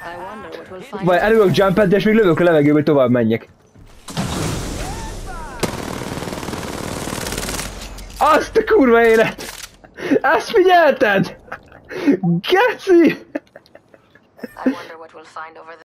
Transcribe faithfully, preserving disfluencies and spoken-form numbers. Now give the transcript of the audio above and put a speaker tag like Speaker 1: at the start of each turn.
Speaker 1: Vagy előbb jumpet, és még lövök a levegőbe, hogy tovább menjek. Azt a kurva élet! Ezt figyelted? Geci!